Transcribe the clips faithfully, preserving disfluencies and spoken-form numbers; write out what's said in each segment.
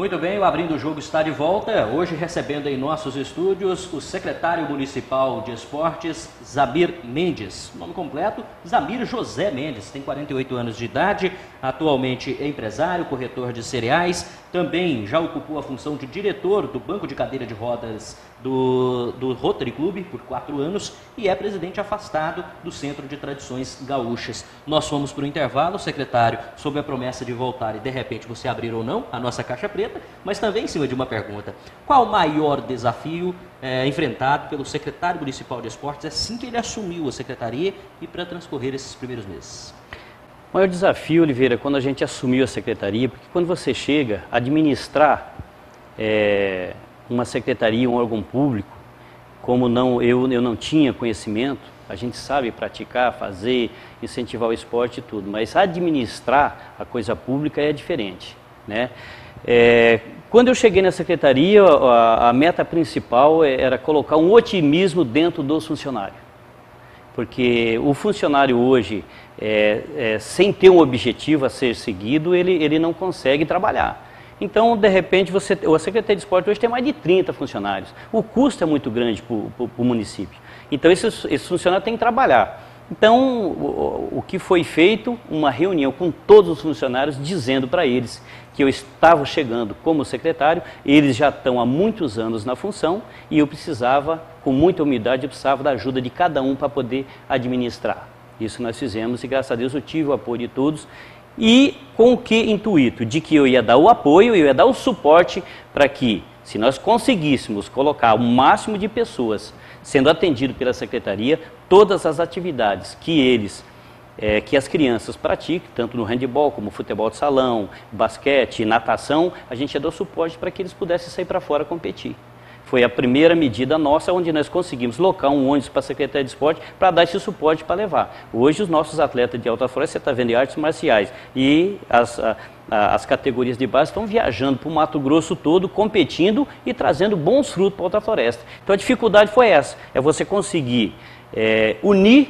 Muito bem, o Abrindo o Jogo está de volta, hoje recebendo em nossos estúdios o secretário municipal de esportes, Zamir Mendes. Nome completo, Zamir José Mendes, tem quarenta e oito anos de idade, atualmente é empresário, corretor de cereais, também já ocupou a função de diretor do Banco de Cadeira de Rodas do, do Rotary Club por quatro anos e é presidente afastado do Centro de Tradições Gaúchas. Nós fomos para o intervalo, secretário, sob a promessa de voltar e de repente você abrir ou não a nossa caixa preta, mas também em cima de uma pergunta: qual o maior desafio é, enfrentado pelo secretário municipal de esportes assim que ele assumiu a secretaria e para transcorrer esses primeiros meses? O maior desafio, Oliveira, quando a gente assumiu a secretaria, porque quando você chega a administrar é, uma secretaria, um órgão público, como não, eu, eu não tinha conhecimento, a gente sabe praticar, fazer, incentivar o esporte e tudo, mas administrar a coisa pública é diferente, né? É, quando eu cheguei na secretaria, a, a meta principal era colocar um otimismo dentro dos funcionários. Porque o funcionário hoje, é, é, sem ter um objetivo a ser seguido, ele, ele não consegue trabalhar. Então, de repente, você, a Secretaria de Esporte hoje tem mais de trinta funcionários. O custo é muito grande para o município. Então, esses, esses funcionários têm que trabalhar. Então, o, o que foi feito? Uma reunião com todos os funcionários, dizendo para eles que eu estava chegando como secretário, eles já estão há muitos anos na função e eu precisava, com muita humildade, eu precisava da ajuda de cada um para poder administrar. Isso nós fizemos e, graças a Deus, eu tive o apoio de todos. E com que intuito? De que eu ia dar o apoio, eu ia dar o suporte para que, se nós conseguíssemos colocar o máximo de pessoas sendo atendido pela secretaria, todas as atividades que eles, é, que as crianças praticam, tanto no handebol como futebol de salão, basquete, natação, a gente ia dar o suporte para que eles pudessem sair para fora competir. Foi a primeira medida nossa, onde nós conseguimos locar um ônibus para a Secretaria de Esporte para dar esse suporte para levar. Hoje os nossos atletas de alta floresta, você está vendo, em artes marciais, e as, a, a, as categorias de base estão viajando para o Mato Grosso todo, competindo e trazendo bons frutos para a alta floresta. Então a dificuldade foi essa, é você conseguir é, unir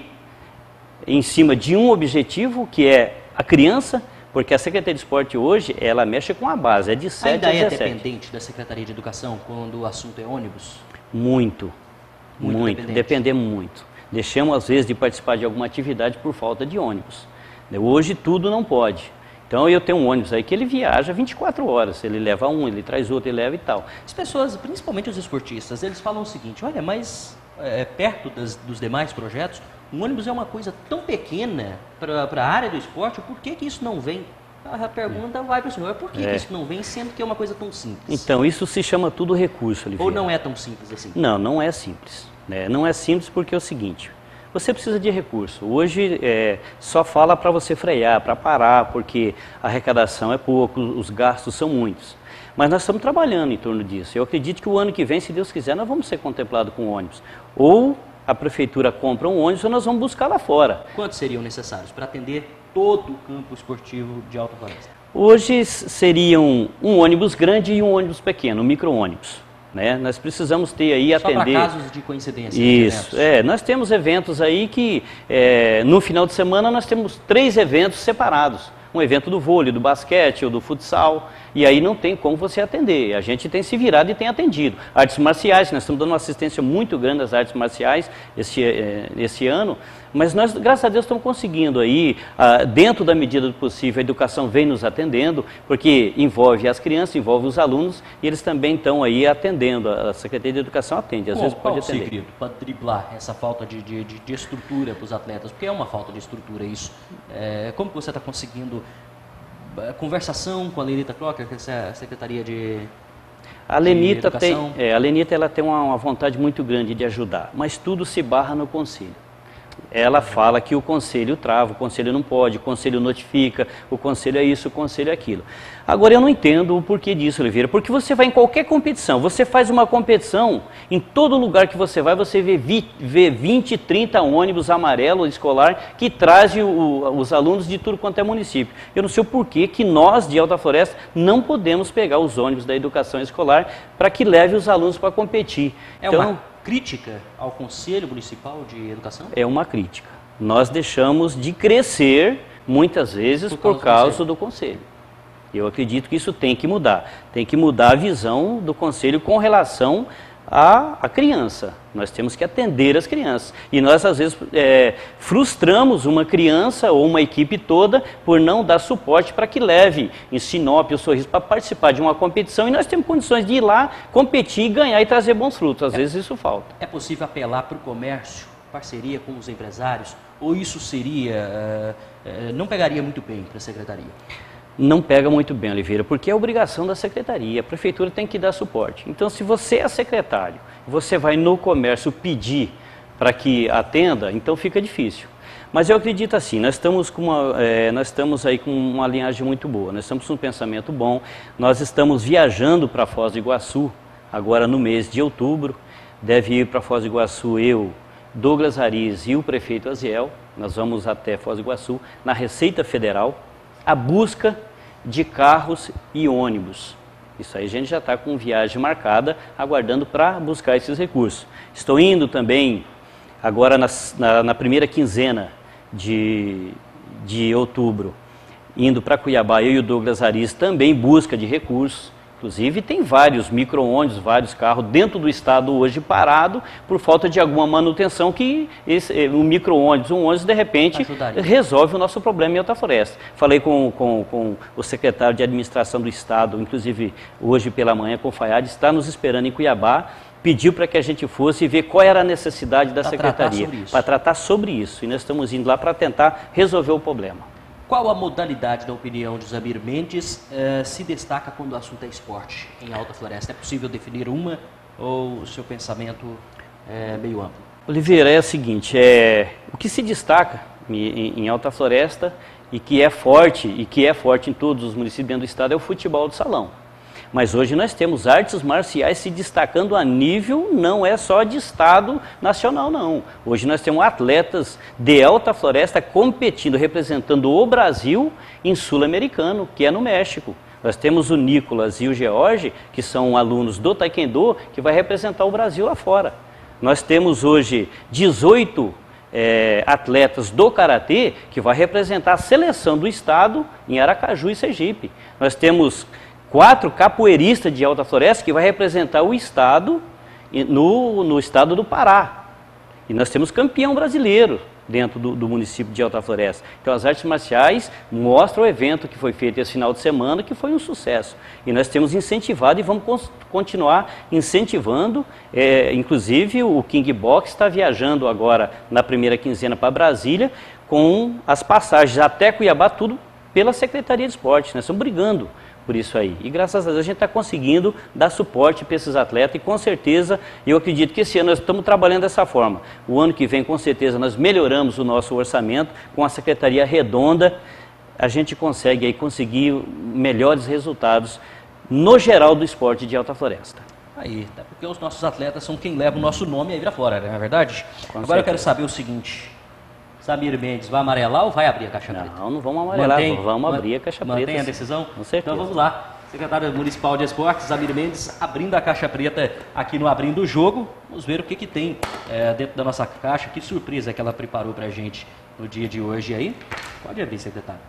em cima de um objetivo, que é a criança, porque a Secretaria de Esporte hoje, ela mexe com a base, é de sete a dezessete. Ainda é dependente da Secretaria de Educação quando o assunto é ônibus? Muito, muito, muito dependemos muito. Deixamos às vezes de participar de alguma atividade por falta de ônibus. Hoje tudo não pode. Então eu tenho um ônibus aí que ele viaja vinte e quatro horas, ele leva um, ele traz outro, ele leva e tal. As pessoas, principalmente os esportistas, eles falam o seguinte: olha, mas é, perto das, dos demais projetos, um ônibus é uma coisa tão pequena para a área do esporte, por que que isso não vem? A pergunta vai para o senhor: por que, é. que isso não vem, sendo que é uma coisa tão simples? Então, isso se chama tudo recurso, Oliveira. Ou não é tão simples assim? Não, não é simples. Né? Não é simples porque é o seguinte: você precisa de recurso. Hoje é, só fala para você frear, para parar, porque a arrecadação é pouco, os gastos são muitos. Mas nós estamos trabalhando em torno disso. Eu acredito que o ano que vem, se Deus quiser, nós vamos ser contemplados com ônibus. Ou a prefeitura compra um ônibus ou nós vamos buscar lá fora. Quantos seriam necessários para atender todo o campo esportivo de Alta Floresta? Hoje seriam um ônibus grande e um ônibus pequeno, um micro-ônibus. Né? Nós precisamos ter aí, Só atender... Só para casos de coincidência. Isso, é, nós temos eventos aí que é, no final de semana nós temos três eventos separados. Um evento do vôlei, do basquete ou do futsal, e aí não tem como você atender. A gente tem se virado e tem atendido. Artes marciais, nós estamos dando uma assistência muito grande às artes marciais esse, esse ano, mas nós, graças a Deus, estamos conseguindo aí, dentro da medida do possível, a educação vem nos atendendo, porque envolve as crianças, envolve os alunos, e eles também estão aí atendendo. A Secretaria de Educação atende, às Bom, vezes pode qual atender. segredo para driblar essa falta de, de, de estrutura para os atletas? Porque é uma falta de estrutura isso. É, como que você está conseguindo conversação com a Lenita Crocker, que é a Secretaria de A Lenita, tem, é, a Lenita ela tem uma, uma vontade muito grande de ajudar, mas tudo se barra no conselho. Ela fala que o conselho trava, o conselho não pode, o conselho notifica, o conselho é isso, o conselho é aquilo. Agora eu não entendo o porquê disso, Oliveira, porque você vai em qualquer competição, você faz uma competição, em todo lugar que você vai, você vê, vê vinte, trinta ônibus amarelo escolar que trazem o, os alunos de tudo quanto é município. Eu não sei o porquê que nós de Alta Floresta não podemos pegar os ônibus da educação escolar para que leve os alunos para competir. É então, uma crítica ao Conselho Municipal de Educação? É uma crítica. Nós deixamos de crescer muitas vezes por causa, por causa do conselho. Eu acredito que isso tem que mudar. Tem que mudar a visão do Conselho com relação à, à criança. Nós temos que atender as crianças. E nós, às vezes, é, frustramos uma criança ou uma equipe toda por não dar suporte para que leve em Sinop ou Sorriso para participar de uma competição e nós temos condições de ir lá, competir, ganhar e trazer bons frutos. Às é, vezes isso falta. É possível apelar para o comércio, parceria com os empresários? Ou isso seria, uh, uh, não pegaria muito bem para a Secretaria? Não pega muito bem, Oliveira, porque é obrigação da Secretaria, a Prefeitura tem que dar suporte. Então, se você é secretário, você vai no comércio pedir para que atenda, então fica difícil. Mas eu acredito assim, nós estamos, com uma, é, nós estamos aí com uma linhagem muito boa, nós estamos com um pensamento bom, nós estamos viajando para Foz do Iguaçu, agora no mês de outubro, deve ir para Foz do Iguaçu eu, Douglas Ariz e o prefeito Aziel, nós vamos até Foz do Iguaçu, na Receita Federal, a busca de carros e ônibus. Isso aí a gente já está com viagem marcada, aguardando para buscar esses recursos. Estou indo também, agora nas, na, na primeira quinzena de, de outubro, indo para Cuiabá, eu e o Douglas Ariz também busca de recursos. Inclusive tem vários micro-ônibus, vários carros dentro do estado hoje parado por falta de alguma manutenção que esse, um micro-ônibus, um ônibus de repente ajudaria. Resolve o nosso problema em Alta Floresta. Falei com, com, com o secretário de administração do estado, inclusive hoje pela manhã com o Fayad, está nos esperando em Cuiabá, pediu para que a gente fosse ver qual era a necessidade da pra secretaria para tratar sobre isso. E nós estamos indo lá para tentar resolver o problema. Qual a modalidade, da opinião de Zamir Mendes, eh, se destaca quando o assunto é esporte em Alta Floresta? É possível definir uma ou o seu pensamento é meio amplo? Oliveira, é o seguinte, é, o que se destaca em, em Alta Floresta e que é forte, e que é forte em todos os municípios dentro do estado, é o futebol de salão. Mas hoje nós temos artes marciais se destacando a nível, não é só de estado nacional, não. Hoje nós temos atletas de Alta Floresta competindo, representando o Brasil em Sul-Americano, que é no México. Nós temos o Nicolas e o George, que são alunos do Taekwondo, que vai representar o Brasil lá fora. Nós temos hoje dezoito é, atletas do Karatê, que vai representar a seleção do estado em Aracaju e Sergipe. Nós temos quatro capoeiristas de Alta Floresta que vai representar o estado no, no estado do Pará. E nós temos campeão brasileiro dentro do, do município de Alta Floresta. Então as artes marciais mostram o evento que foi feito esse final de semana, que foi um sucesso. E nós temos incentivado e vamos continuar incentivando, é, inclusive o King Box está viajando agora na primeira quinzena para Brasília, com as passagens até Cuiabá, tudo pela Secretaria de Esporte. Nós estamos brigando por isso aí. E graças a Deus a gente está conseguindo dar suporte para esses atletas e com certeza eu acredito que esse ano nós estamos trabalhando dessa forma. O ano que vem com certeza nós melhoramos o nosso orçamento com a Secretaria Redonda, a gente consegue aí conseguir melhores resultados no geral do esporte de Alta Floresta. Aí, até porque os nossos atletas são quem leva o nosso nome aí pra fora, não é verdade? Com Agora certeza. Eu quero saber o seguinte, Zamir Mendes vai amarelar ou vai abrir a caixa não, preta? Não, não vamos amarelar, mantém, vamos abrir a caixa mantém preta. Mantém a decisão? Com certeza. Então vamos lá. Secretário Municipal de Esportes, Zamir Mendes, abrindo a caixa preta aqui no Abrindo o Jogo. Vamos ver o que, que tem é, dentro da nossa caixa. Que surpresa que ela preparou pra gente no dia de hoje aí. Pode abrir, secretário.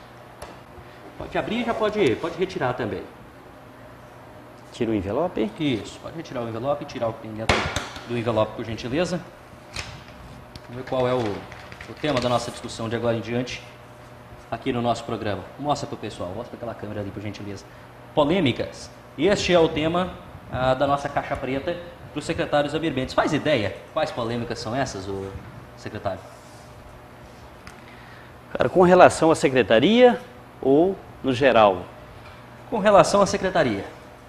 Pode abrir e já pode, pode retirar também. Tira o envelope. Isso, pode retirar o envelope e tirar o que tem dentro do envelope, por gentileza. Vamos ver qual é o, o tema da nossa discussão de agora em diante aqui no nosso programa. Mostra para o pessoal, mostra para aquela câmera ali, por gentileza. Polêmicas. Este é o tema ah, da nossa caixa preta para o secretário Zamir Mendes. Faz ideia quais polêmicas são essas, o secretário? Cara, com relação à secretaria ou no geral? Com relação à secretaria.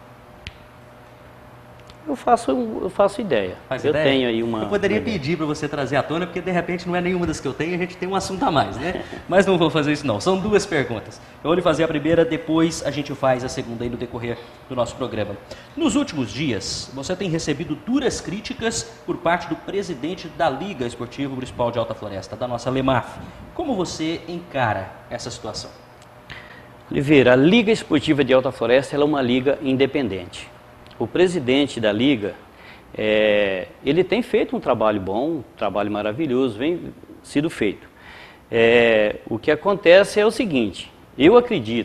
Eu faço, eu faço ideia. Faz eu ideia? tenho aí uma... Eu poderia uma pedir para você trazer à tona, porque de repente não é nenhuma das que eu tenho, a gente tem um assunto a mais, né? Mas não vou fazer isso não, são duas perguntas. Eu vou lhe fazer a primeira, depois a gente faz a segunda aí no decorrer do nosso programa. Nos últimos dias, você tem recebido duras críticas por parte do presidente da Liga Esportiva Municipal de Alta Floresta, da nossa LEMAF. Como você encara essa situação? Oliveira, a Liga Esportiva de Alta Floresta ela é uma liga independente. O presidente da Liga, é, ele tem feito um trabalho bom, um trabalho maravilhoso, vem sido feito. É, o que acontece é o seguinte, eu acredito,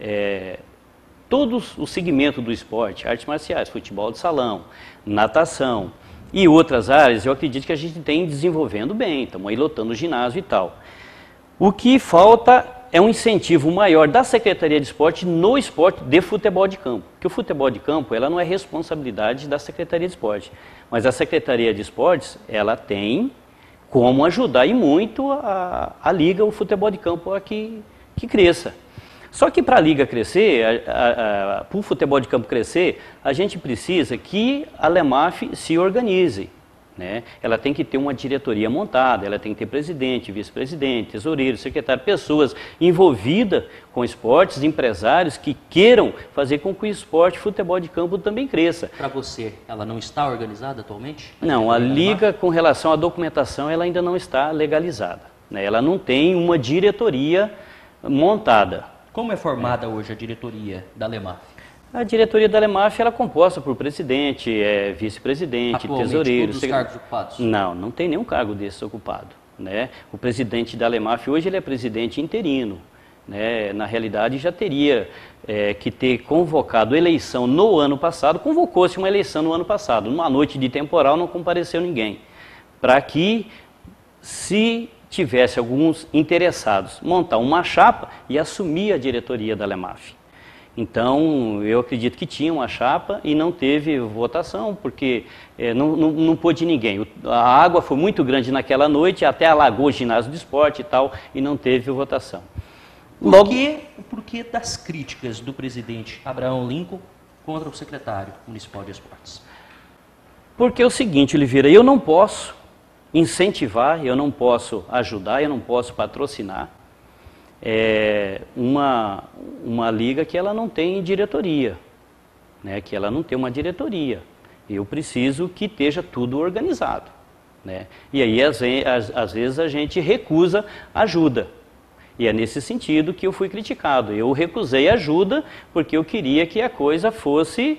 é, todos o segmento do esporte, artes marciais, futebol de salão, natação e outras áreas, eu acredito que a gente tem desenvolvendo bem, estamos aí lotando o ginásio e tal. O que falta é um incentivo maior da Secretaria de Esporte no esporte de futebol de campo. Porque o futebol de campo, ela não é responsabilidade da Secretaria de Esporte, mas a Secretaria de Esportes, ela tem como ajudar e muito a, a Liga, o futebol de campo, a que, que cresça. Só que para a Liga crescer, para o futebol de campo crescer, a gente precisa que a LEMAF se organize. Né? Ela tem que ter uma diretoria montada, ela tem que ter presidente, vice-presidente, tesoureiro, secretário, pessoas envolvidas com esportes, empresários que queiram fazer com que o esporte futebol de campo também cresça. Para você, ela não está organizada atualmente? Não, a Liga, com relação à documentação, ela ainda não está legalizada. Né? Ela não tem uma diretoria montada. Como é formada é. hoje a diretoria da LEMAF? A diretoria da LEMAF ela é composta por presidente, é, vice-presidente, tesoureiro. Todos os cargos ocupados? Não, não tem nenhum cargo desse ocupado. Né? O presidente da LEMAF hoje ele é presidente interino. Né? Na realidade já teria é, que ter convocado eleição no ano passado, convocou-se uma eleição no ano passado, numa noite de temporal não compareceu ninguém, para que se tivesse alguns interessados montar uma chapa e assumir a diretoria da LEMAF. Então, eu acredito que tinha uma chapa e não teve votação, porque é, não, não, não pôde ninguém. A água foi muito grande naquela noite, até alagou o ginásio de esporte e tal, e não teve votação. Logo... Por que, por que das críticas do presidente Abraão Lincoln contra o secretário municipal de esportes? Porque é o seguinte, Oliveira, eu não posso incentivar, eu não posso ajudar, eu não posso patrocinar É uma, uma liga que ela não tem diretoria, né? Que ela não tem uma diretoria. Eu preciso que esteja tudo organizado. Né? E aí, às, às, às vezes, a gente recusa ajuda. E é nesse sentido que eu fui criticado. Eu recusei ajuda porque eu queria que a coisa fosse...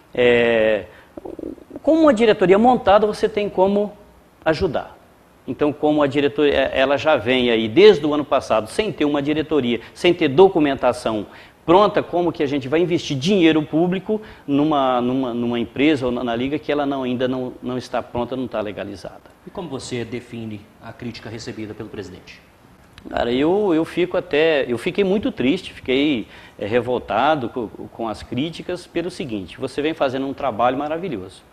É, com uma diretoria montada, você tem como ajudar. Então, como a diretoria, ela já vem aí desde o ano passado, sem ter uma diretoria, sem ter documentação pronta, como que a gente vai investir dinheiro público numa, numa, numa empresa ou na, na liga que ela não, ainda não, não está pronta, não está legalizada. E como você define a crítica recebida pelo presidente? Cara, eu, eu fico até, eu fiquei muito triste, fiquei é, revoltado com, com as críticas pelo seguinte, você vem fazendo um trabalho maravilhoso.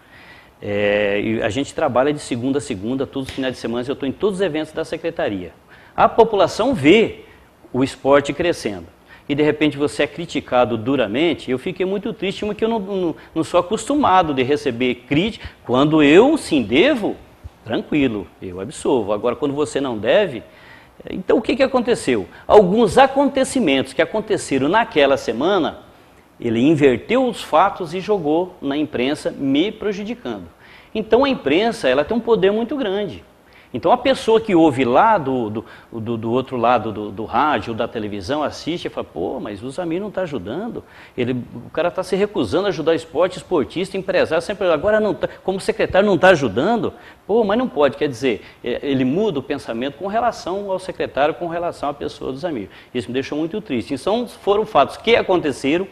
É, a gente trabalha de segunda a segunda, todos os finais de semana, eu estou em todos os eventos da secretaria. A população vê o esporte crescendo e de repente você é criticado duramente. Eu fiquei muito triste, porque eu não, não, não sou acostumado de receber crítica. Quando eu sim devo, tranquilo, eu absolvo. Agora, quando você não deve... Então, o que, que aconteceu? Alguns acontecimentos que aconteceram naquela semana... Ele inverteu os fatos e jogou na imprensa, me prejudicando. Então a imprensa ela tem um poder muito grande. Então a pessoa que ouve lá do, do, do, do outro lado do, do rádio, da televisão, assiste e fala, pô, mas o Zamir não está ajudando. Ele, o cara está se recusando a ajudar esporte, esportista, empresário, sempre, agora não tá, como secretário não está ajudando. Pô, mas não pode, quer dizer, ele muda o pensamento com relação ao secretário, com relação à pessoa do Zamir. Isso me deixou muito triste. Então foram fatos que aconteceram,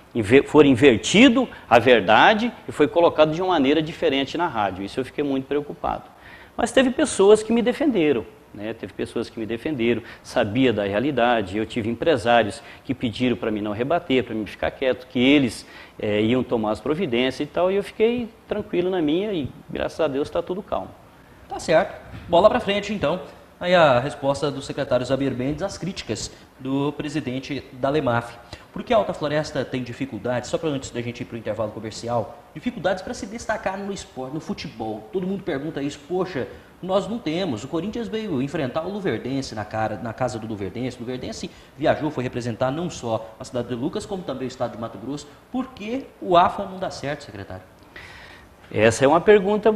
foi invertido a verdade e foi colocado de uma maneira diferente na rádio. Isso eu fiquei muito preocupado. Mas teve pessoas que me defenderam, né? Teve pessoas que me defenderam, sabia da realidade. Eu tive empresários que pediram para mim não rebater, para mim ficar quieto, que eles é, iam tomar as providências e tal, e eu fiquei tranquilo na minha e graças a Deus está tudo calmo. Tá certo. Bola para frente então. Aí a resposta do secretário Zamir Mendes às críticas do presidente da LEMAF. Por que a Alta Floresta tem dificuldades, só para antes da gente ir para o intervalo comercial, dificuldades para se destacar no esporte, no futebol. Todo mundo pergunta isso, poxa, nós não temos. O Corinthians veio enfrentar o Luverdense na, cara, na casa do Luverdense. O Luverdense viajou, foi representar não só a cidade de Lucas, como também o estado de Mato Grosso. Por que o A F A não dá certo, secretário? Essa é uma pergunta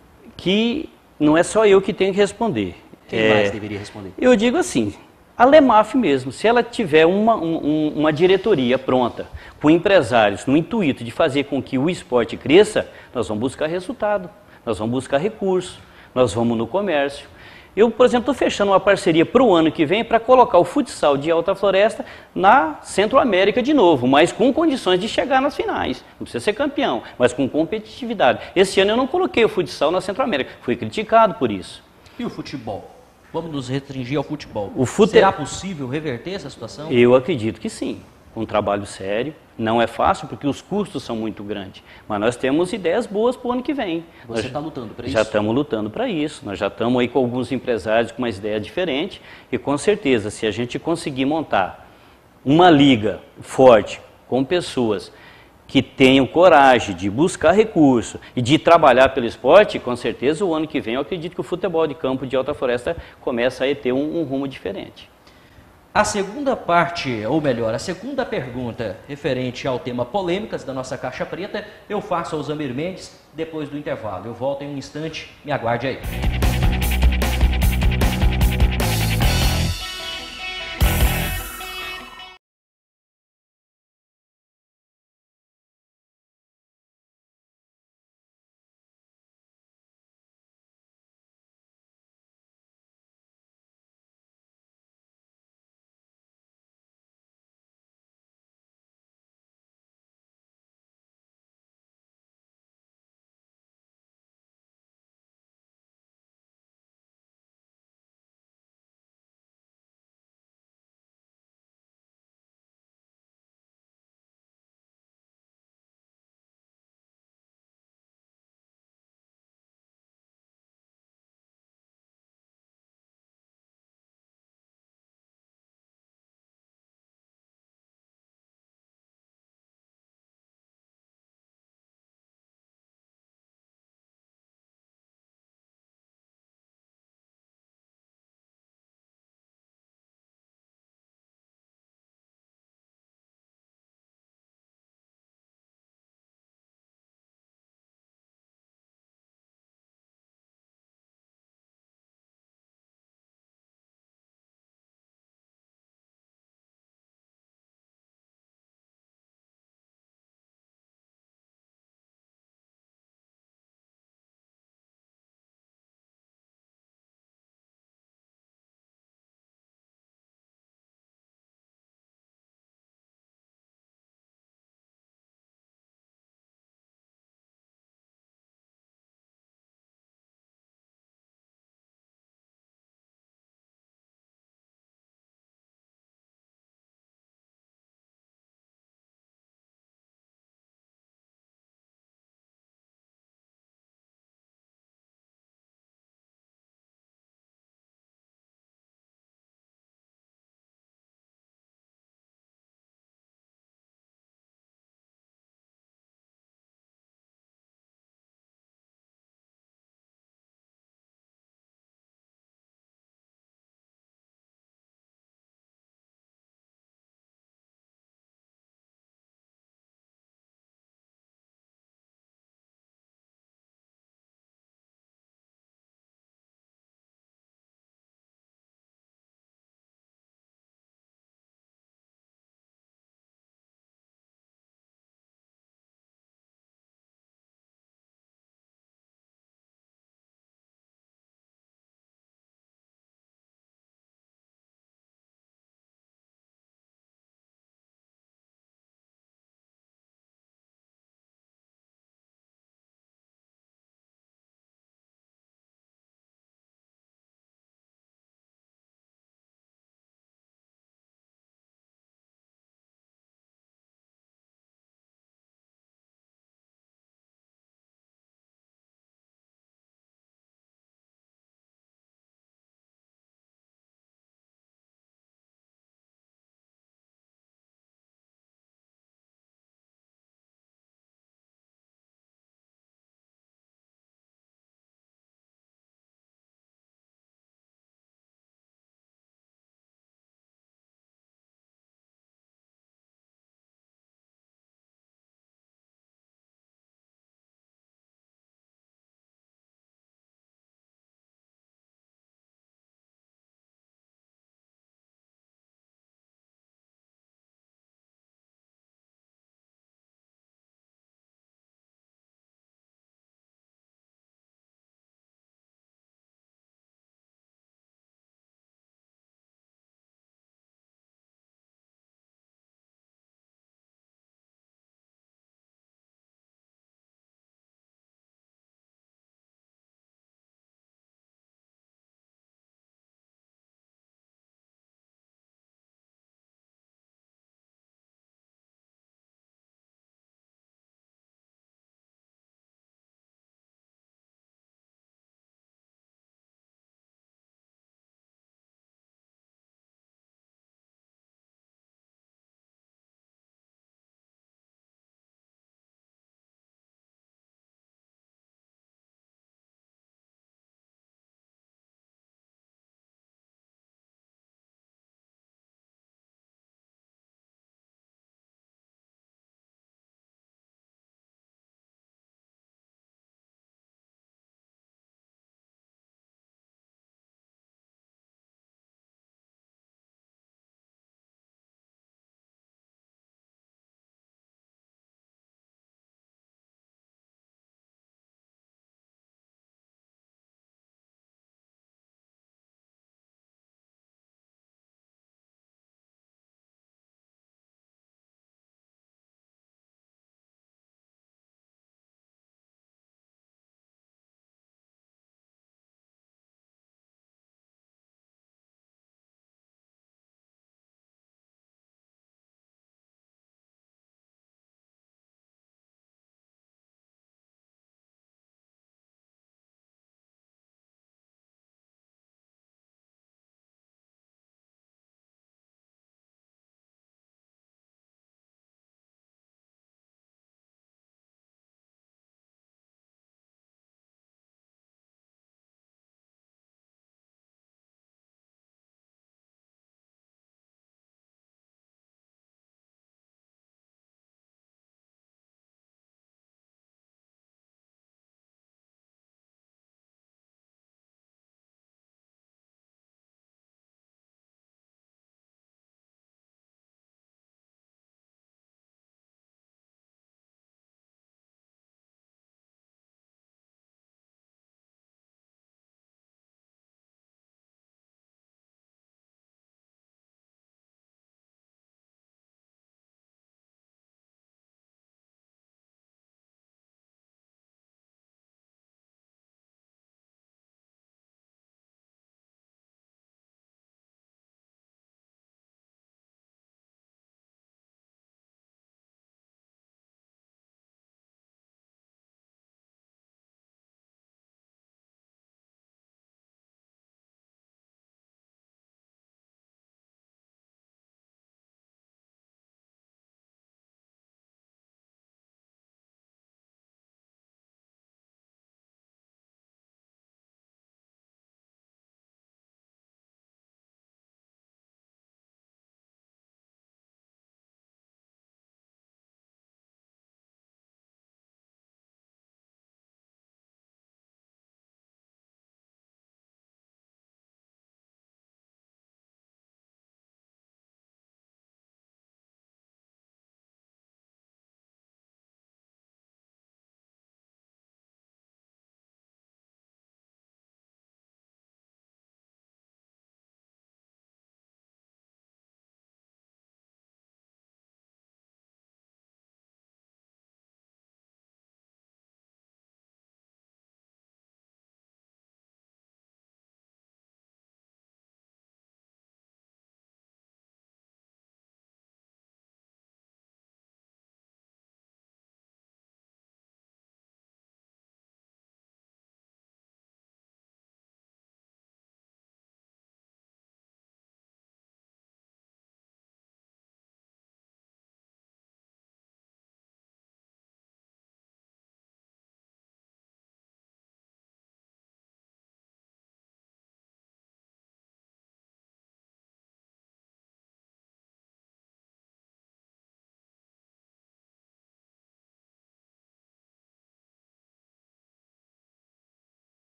que não é só eu que tenho que responder. Quem é, mais deveria responder? Eu digo assim, a LEMAF mesmo, se ela tiver uma, um, uma diretoria pronta, com empresários, no intuito de fazer com que o esporte cresça, nós vamos buscar resultado, nós vamos buscar recursos, nós vamos no comércio. Eu, por exemplo, estou fechando uma parceria para o ano que vem para colocar o futsal de Alta Floresta na Centro-América de novo, mas com condições de chegar nas finais. Não precisa ser campeão, mas com competitividade. Esse ano eu não coloquei o futsal na Centro-América, fui criticado por isso. E o futebol? Vamos nos restringir ao futebol. O fute... Será possível reverter essa situação? Eu acredito que sim, com um trabalho sério. Não é fácil porque os custos são muito grandes, mas nós temos ideias boas para o ano que vem. Você está lutando para isso? Já estamos lutando para isso, nós já estamos aí com alguns empresários com uma ideia diferente e com certeza, se a gente conseguir montar uma liga forte com pessoas que tenham coragem de buscar recurso e de trabalhar pelo esporte, com certeza o ano que vem eu acredito que o futebol de campo de Alta Floresta começa a ter um, um rumo diferente. A segunda parte, ou melhor, a segunda pergunta referente ao tema polêmicas da nossa caixa preta, eu faço ao Zamir Mendes depois do intervalo. Eu volto em um instante, me aguarde aí.